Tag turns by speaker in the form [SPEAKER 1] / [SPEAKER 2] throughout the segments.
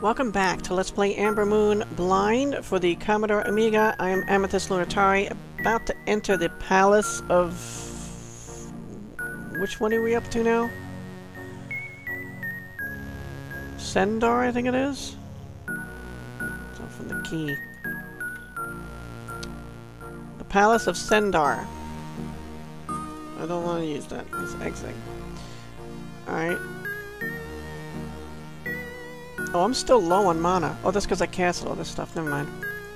[SPEAKER 1] Welcome back to Let's Play Ambermoon Blind for the Commodore Amiga. I am Amethyst Lunatari, about to enter the Palace of... Which one are we up to now? Sendar, I think it is? So from the key. The Palace of Sendar. I don't want to use that. It's exit. Alright. Oh, I'm still low on mana. Oh, that's because I casted all this stuff. Never mind.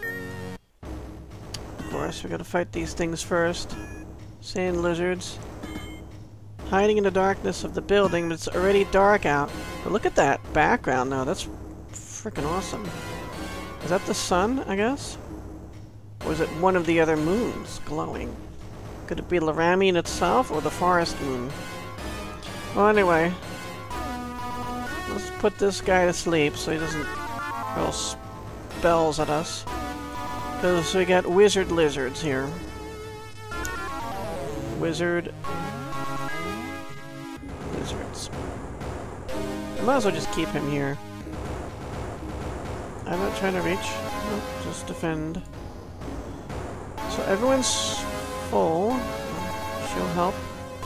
[SPEAKER 1] Of course, we gotta fight these things first. Sand lizards. Hiding in the darkness of the building, but it's already dark out. But look at that background now. That's freaking awesome. Is that the sun, I guess? Or is it one of the other moons glowing? Could it be Lyramion itself or the forest moon? Well, anyway. Let's put this guy to sleep so he doesn't throw spells at us. Because we got wizard lizards here. Wizard lizards. I might as well just keep him here. I'm not trying to reach. Nope, just defend. So everyone's full. She'll help.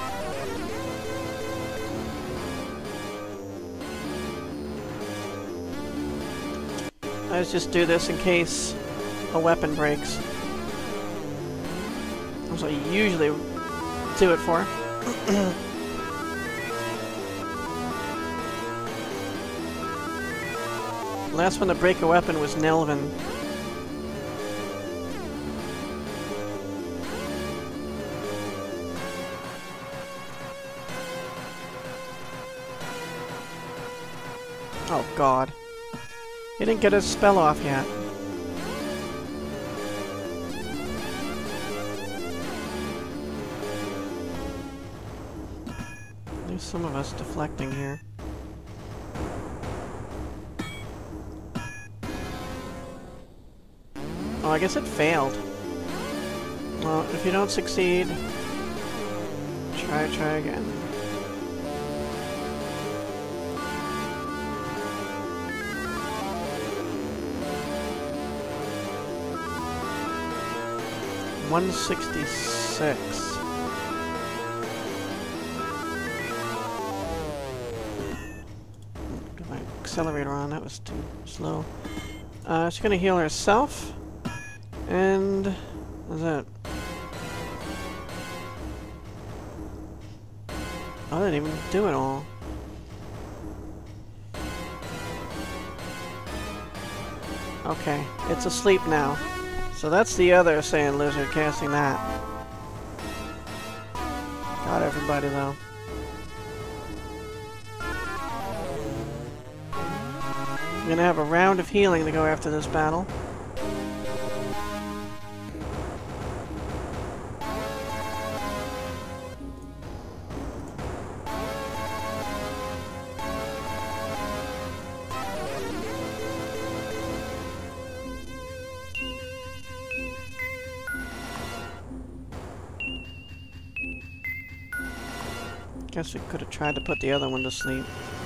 [SPEAKER 1] Let's just do this in case a weapon breaks. That's what I usually do it for. The last one to break a weapon was Nelvin. Oh god. He didn't get his spell off yet. There's some of us deflecting here. Oh, I guess it failed. Well, if you don't succeed, try again. $166. Put my accelerator on, that was too slow. She's gonna heal herself. And what's that? I didn't even do it all. Okay, it's asleep now. So that's the other sand lizard casting that. Got everybody though. I'm gonna have a round of healing to go after this battle. Guess we could have tried to put the other one to sleep.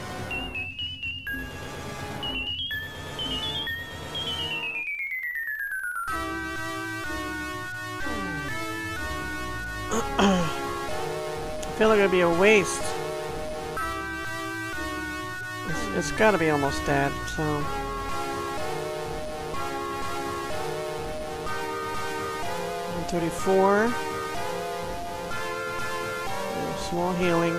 [SPEAKER 1] I feel like it'd be a waste. It's gotta be almost dead, so... 134. Small healing.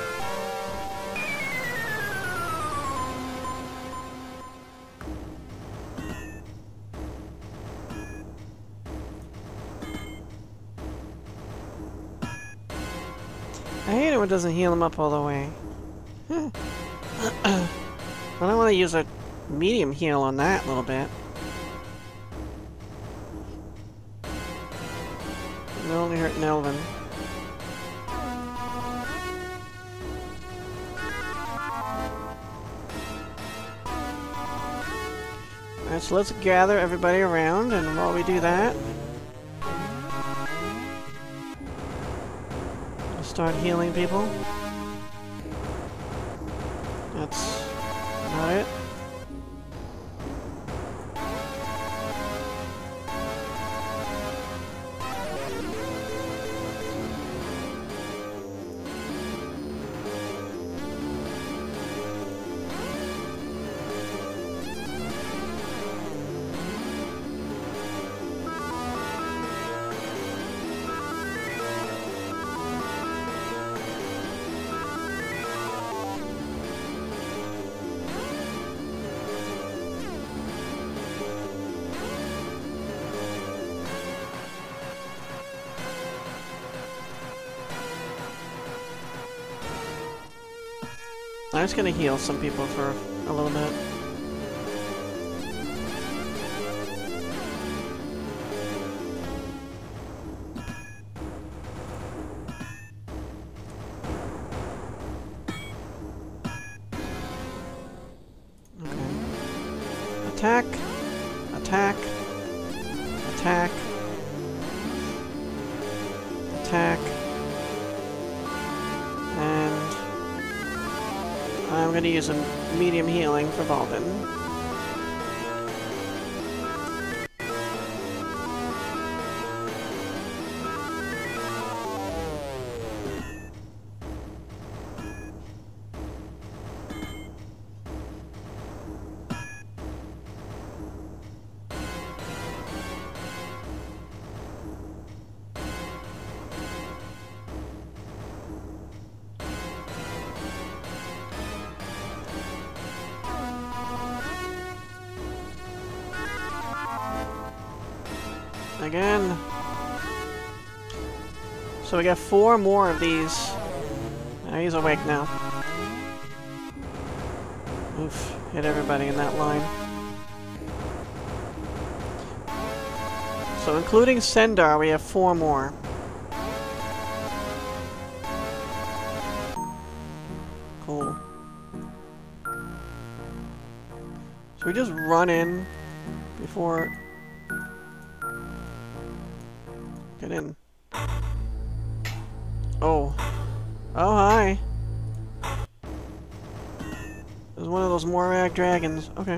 [SPEAKER 1] I hate it when it doesn't heal him up all the way. I don't want to use a medium heal on that little bit. It only hurt Nelvin. Alright, so let's gather everybody around, and while we do that, we'll start healing people. That's not it. I'm just gonna heal some people for a little bit. Attack, attack, attack, attack, and I'm going to use a medium healing for Balden. Again. So we got 4 more of these. He's awake now. Oof, hit everybody in that line. So including Sendar, we have 4 more. Cool. So we just run in before... Get in. Oh. Oh, hi. There's one of those Morag Dragons. Okay.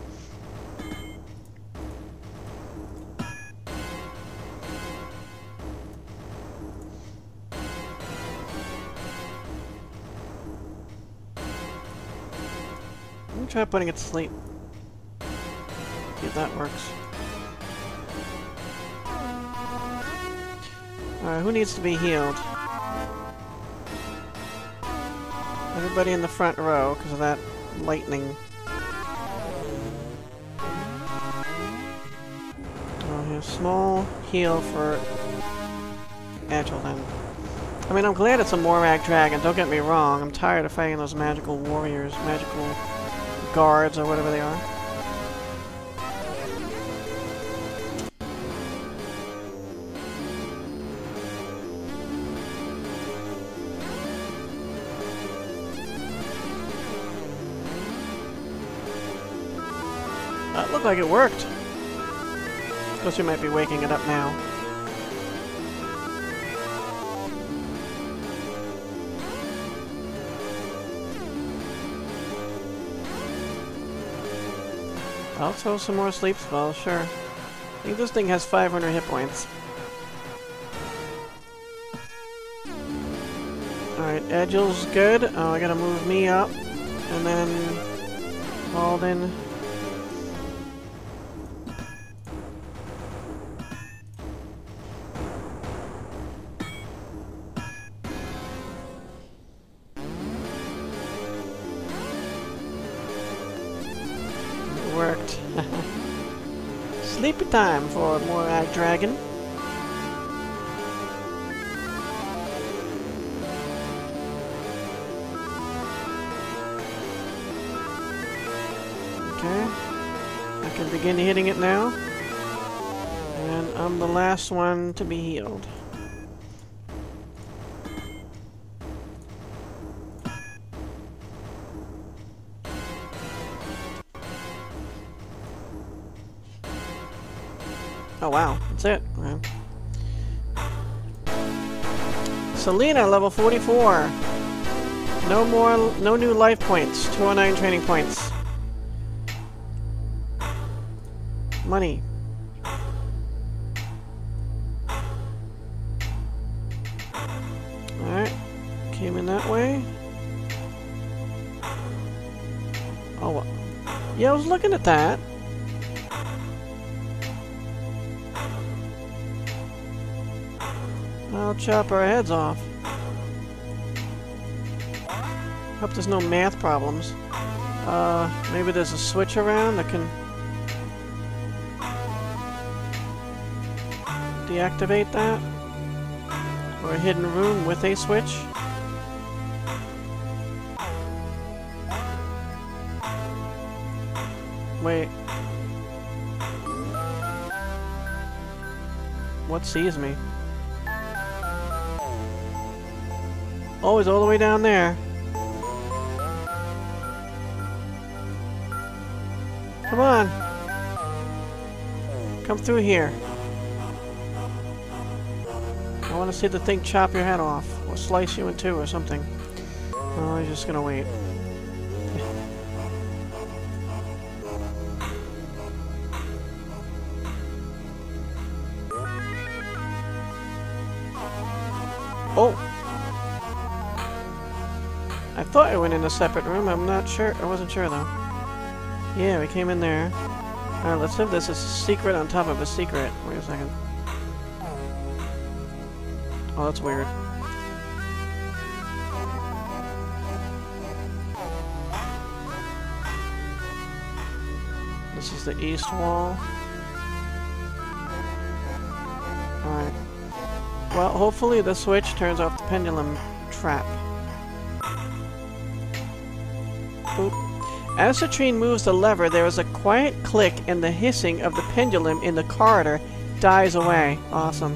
[SPEAKER 1] Let me try putting it to sleep. See if that works. Alright, who needs to be healed? Everybody in the front row, because of that lightning. Oh, here's small heal for Agile then. I mean, I'm glad it's a Morag Dragon, don't get me wrong. I'm tired of fighting those magical warriors, magical guards, or whatever they are. That looked like it worked. Of course, you might be waking it up now. I'll throw some more sleep spells, sure. I think this thing has 500 hit points. Alright, Edgel's good. Oh, I gotta move me up. And then... Alden. Worked. Sleepy time for a Morag Dragon. Okay. I can begin hitting it now. And I'm the last one to be healed. Oh wow, that's it. Okay. Selena, level 44. No new life points. 209 training points. Money. Alright. Came in that way. Oh, yeah, I was looking at that. I'll chop our heads off. Hope there's no math problems. Maybe there's a switch around that can deactivate that? Or a hidden room with a switch? Wait. What sees me? Oh, he's all the way down there. Come on. Come through here. I want to see the thing chop your head off. Or slice you in two or something. Oh, he's just gonna wait. Oh! I thought I went in a separate room. I'm not sure. I wasn't sure though. Yeah, we came in there. Alright, let's have this as a secret on top of a secret. Wait a second. Oh, that's weird. This is the east wall. Alright. Well, hopefully the switch turns off the pendulum trap. Boop. As Citrine moves the lever, there is a quiet click and the hissing of the pendulum in the corridor dies away. Awesome.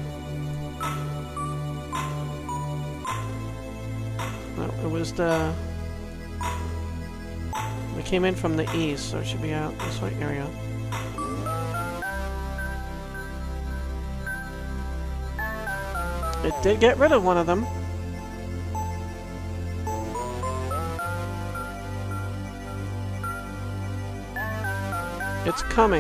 [SPEAKER 1] Well, it was the... We came in from the east, so it should be out this way area. It did get rid of one of them. It's coming.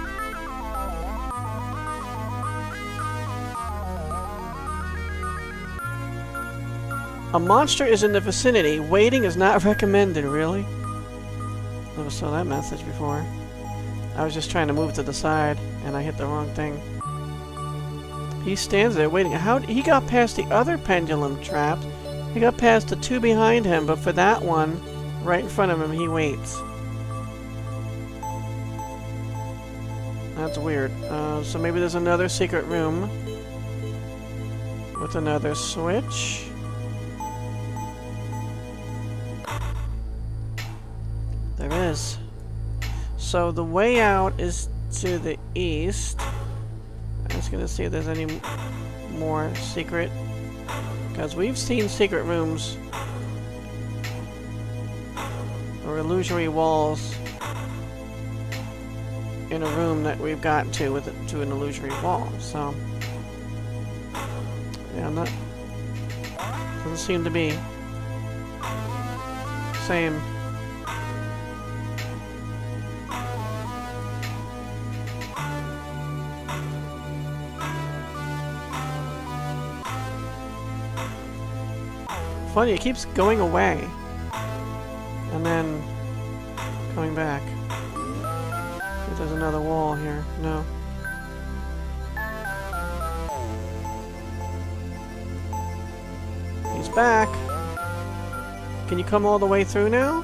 [SPEAKER 1] A monster is in the vicinity. Waiting is not recommended, really? Never saw that message before. I was just trying to move to the side, and I hit the wrong thing. He stands there waiting. How he got past the other pendulum traps? He got past the two behind him, but for that one, right in front of him, he waits. That's weird. So maybe there's another secret room with another switch. There is. So the way out is to the east. I'm just gonna see if there's any more secret, because we've seen secret rooms or illusory walls in a room that we've gotten to with to an illusory wall. So yeah, I'm not. Doesn't seem to be same. Funny, it keeps going away and then coming back. If there's another wall here. No. He's back. Can you come all the way through now?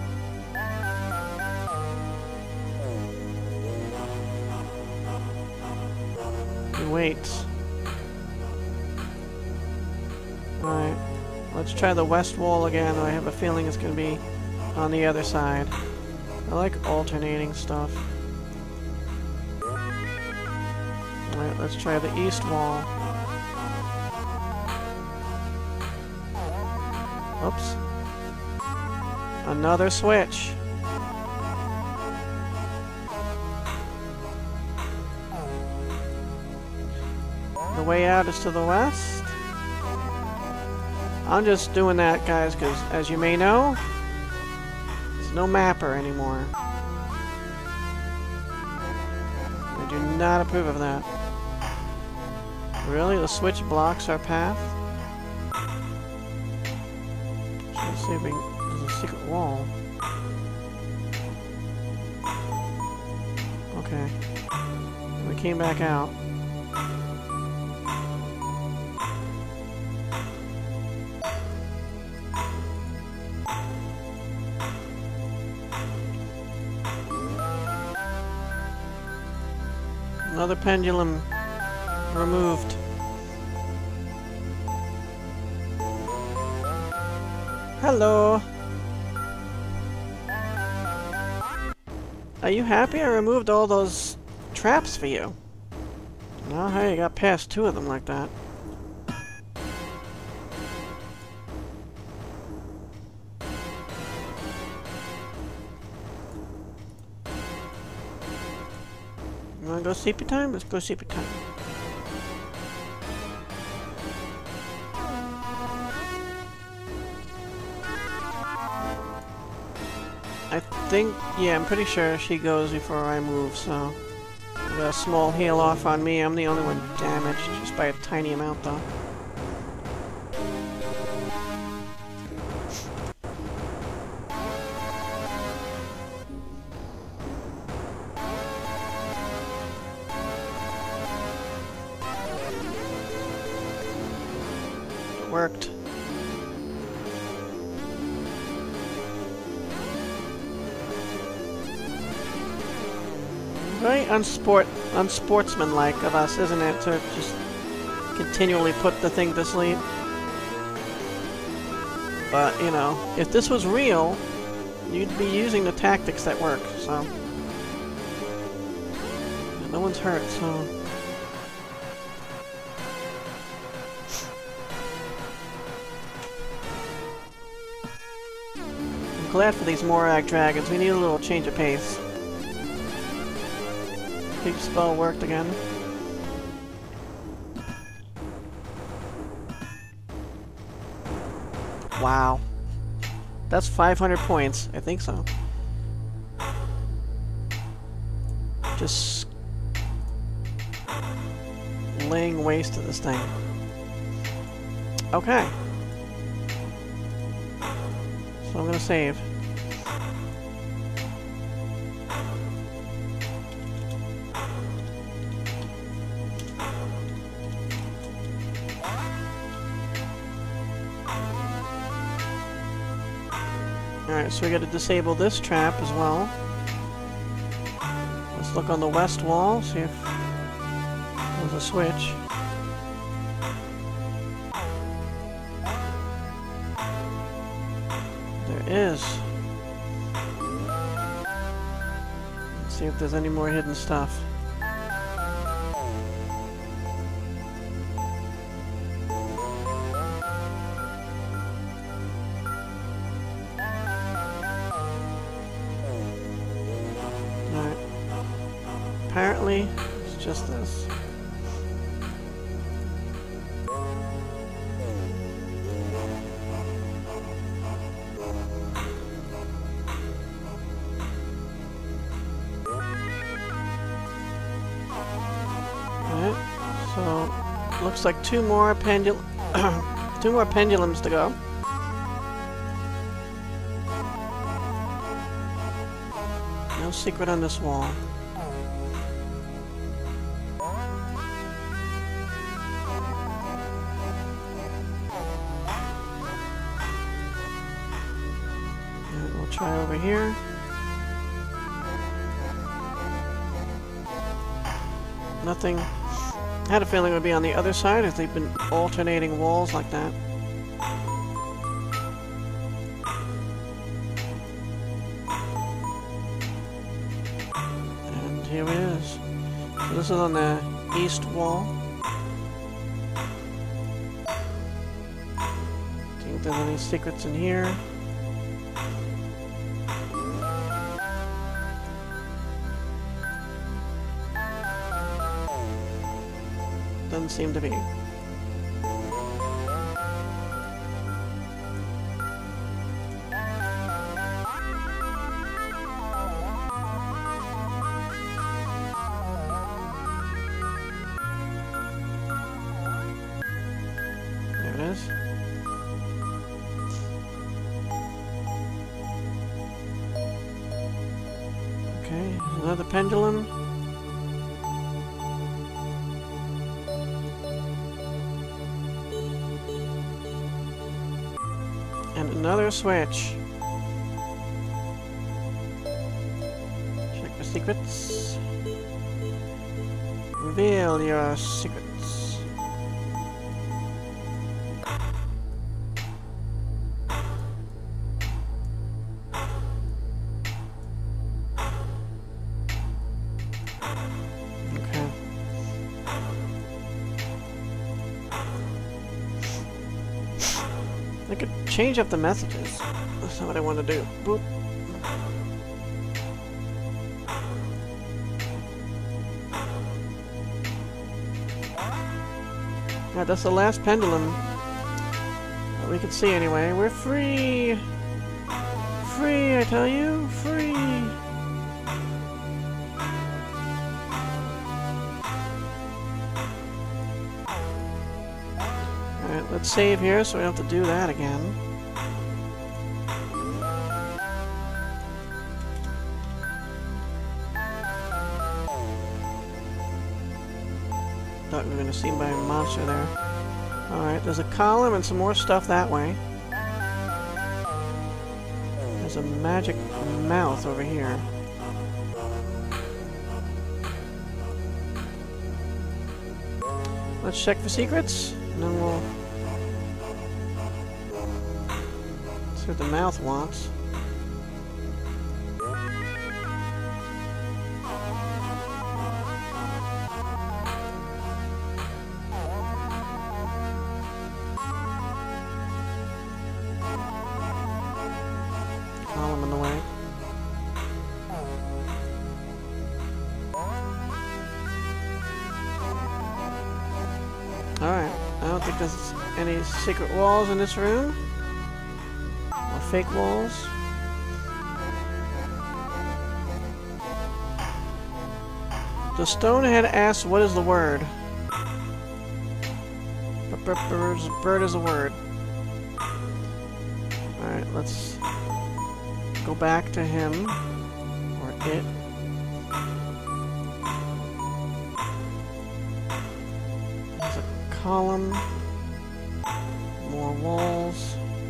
[SPEAKER 1] He waits. Alright. Let's try the west wall again. I have a feeling it's going to be on the other side. I like alternating stuff. Alright, let's try the east wall. Oops. Another switch. The way out is to the west. I'm just doing that, guys, because as you may know, there's no mapper anymore. I do not approve of that. Really? The switch blocks our path? Let's see if we can... There's a secret wall. Okay. We came back out. Another pendulum removed. Hello. Are you happy I removed all those traps for you? No, hey, you got past 2 of them like that. You wanna go sleepy time? Let's go sleepy time. I think, yeah, I'm pretty sure she goes before I move, so... I got a small heal off on me. I'm the only one damaged, just by a tiny amount, though. It worked. Very unsportsmanlike of us, isn't it, to just continually put the thing to sleep? But, you know, if this was real, you'd be using the tactics that work, so... Yeah, no one's hurt, so... I'm glad for these Morag Dragons. We need a little change of pace. Sleep spell worked again. Wow. That's 500 points. I think so. Just laying waste to this thing. Okay. So I'm gonna save. Alright, so we gotta disable this trap as well. Let's look on the west wall, see if there's a switch. There is. Let's see if there's any more hidden stuff. Apparently, it's just this. Alright, so looks like two more pendulums to go. No secret on this wall. Try over here. Nothing. I had a feeling it would be on the other side as they've been alternating walls like that. And here it is. So this is on the east wall. See if there's any secrets in here. Doesn't seem to be. There it is. Okay, another pendulum. And another switch. Check for secrets. Reveal your secrets. I could change up the messages. That's not what I want to do. Boop. Alright, that's the last pendulum that we can see anyway. We're free! Free, I tell you! Free! Alright, let's save here so we don't have to do that again. Thought we were going to see by a monster there. Alright, there's a column and some more stuff that way. There's a magic mouth over here. Let's check for secrets, and then we'll see what the mouth wants. Column in the way. Alright, I don't think there's any secret walls in this room. Or fake walls. The stonehead asks, what is the word? Bird is a word. Alright, let's go back to him. Or it. There's a column. More walls.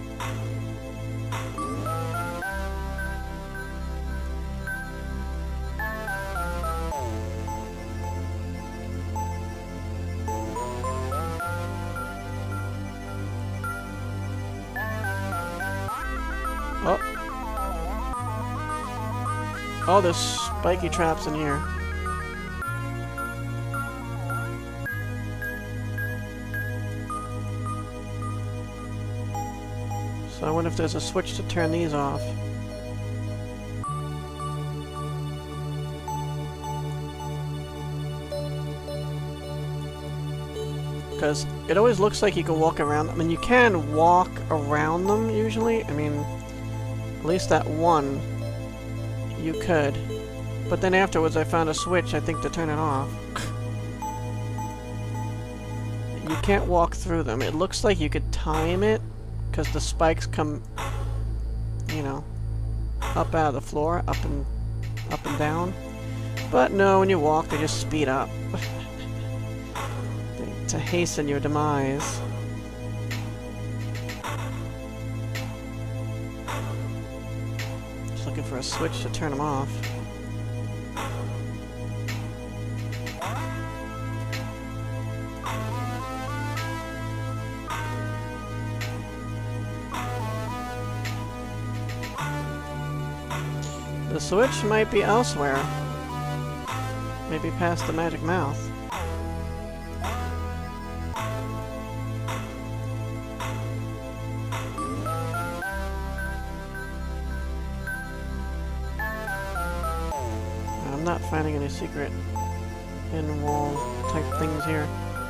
[SPEAKER 1] Oh. Oh, there's spiky traps in here. So I wonder if there's a switch to turn these off. Because it always looks like you can walk around. I mean, you can walk around them usually. I mean, at least that one you could. But then afterwards I found a switch, I think, to turn it off. You can't walk through them. It looks like you could time it, because the spikes come, you know, up out of the floor, up and down. But no, when you walk, they just speed up. To hasten your demise. Just looking for a switch to turn them off. The switch might be elsewhere. Maybe past the magic mouth. I'm not finding any secret hidden wall type things here.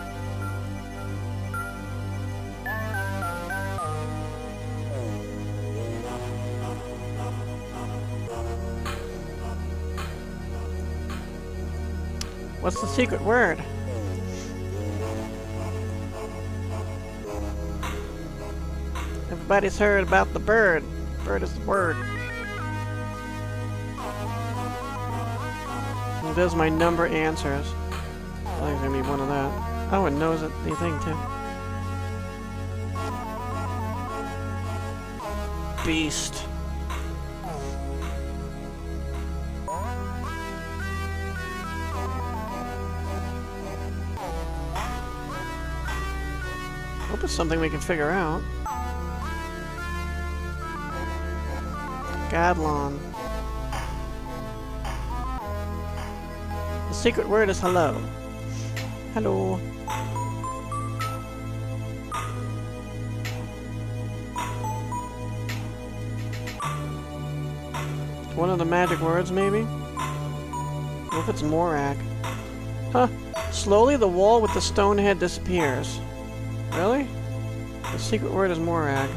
[SPEAKER 1] What's the secret word? Everybody's heard about the bird. Bird is the word. And there's my number answers. I think it's gonna be one of that. Oh, it knows it, the thing too. Beast. Hope it's something we can figure out. Gadlon. The secret word is hello. Hello. One of the magic words, maybe? What if it's Morag? Huh. Slowly the wall with the stone head disappears. Really? The secret word is Morag.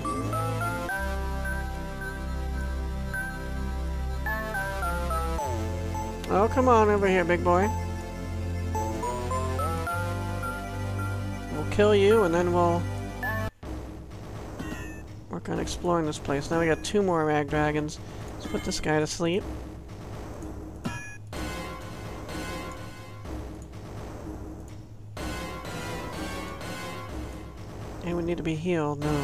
[SPEAKER 1] Oh, come on over here, big boy. We'll kill you, and then we'll work on exploring this place. Now we got 2 more Morag Dragons. Let's put this guy to sleep. And we need to be healed. No.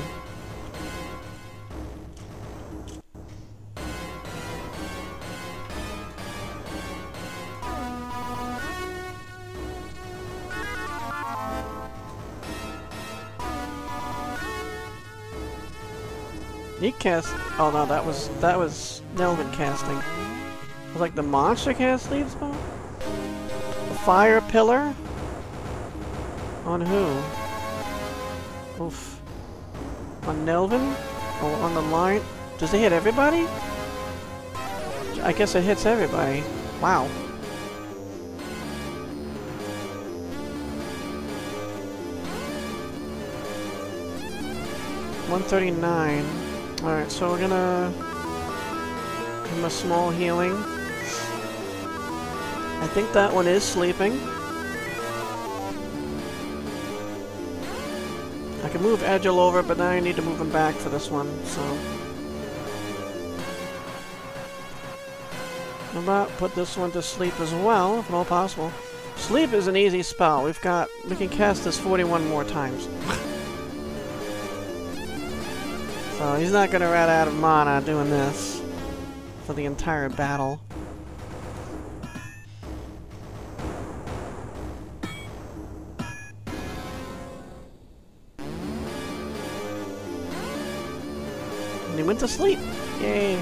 [SPEAKER 1] He cast. Oh no, that was Nelvin casting. It was like the monster cast lead spell? The fire pillar? On who? Oof. On Nelvin? Oh, on the line? Does it hit everybody? I guess it hits everybody. Wow. $139. Alright, so we're gonna give him a small healing. I think that one is sleeping. I can move Edgel over, but now I need to move him back for this one, so... How about put this one to sleep as well, if at all possible. Sleep is an easy spell. We can cast this 41 more times. So he's not gonna run out of mana doing this for the entire battle. And he went to sleep. Yay.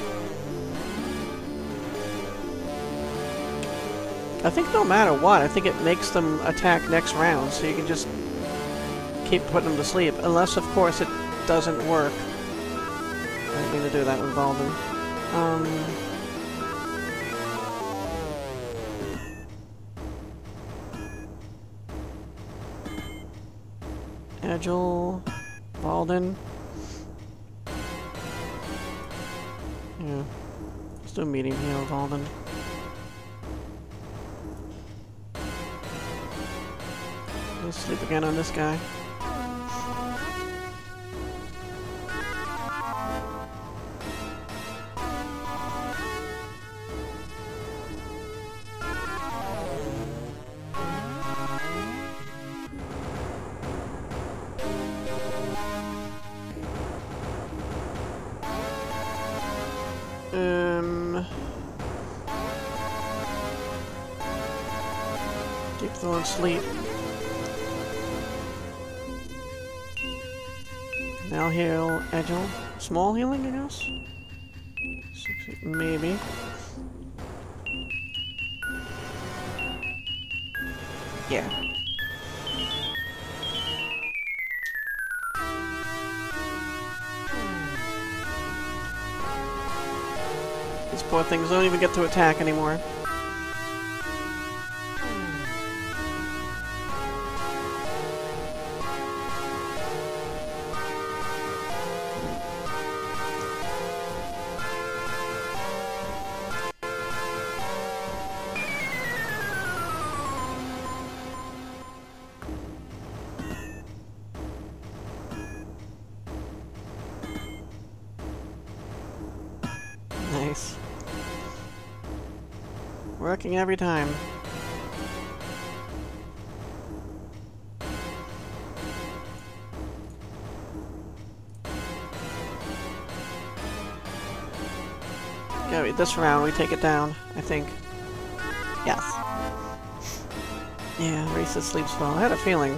[SPEAKER 1] I think no matter what, I think it makes them attack next round, so you can just keep putting them to sleep. Unless, of course, it doesn't work. I didn't mean to do that with Valden. Edgel, Valden. Yeah. Let's do a medium heal, Valden. Let's sleep again on this guy. Keep throwing sleep. Now heal Edgel. Small healing, I guess? Maybe. Yeah. These poor things don't even get to attack anymore. Nice. Working every time. Yeah, this round we take it down, I think. Yes. Yeah, Race of Sleep spell. I had a feeling.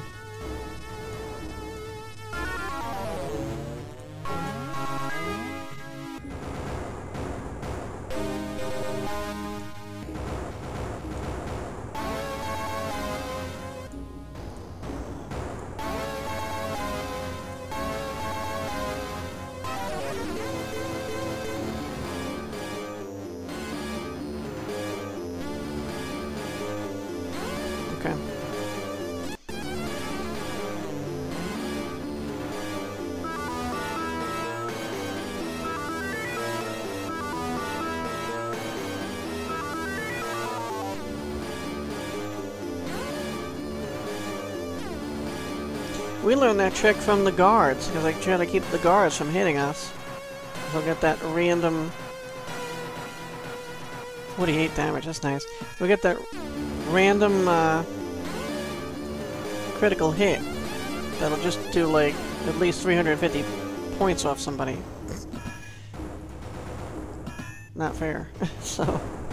[SPEAKER 1] We learned that trick from the guards, because I try to keep the guards from hitting us. We'll get that random 48 damage, that's nice. We'll get that random critical hit that'll just do like at least 350 points off somebody. Not fair. So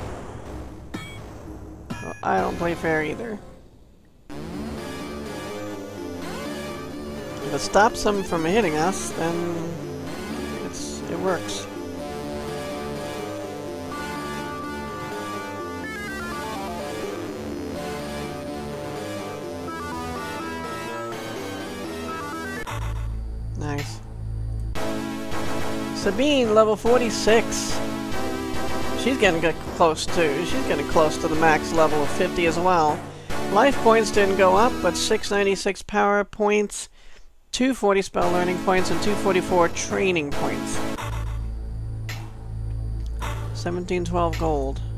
[SPEAKER 1] well, I don't play fair either. If it stops them from hitting us, then it works. Nice. Sabine, level 46. She's getting close too. She's getting close to the max level of 50 as well. Life points didn't go up, but 696 power points, 240 spell learning points, and 244 training points. 1712 gold.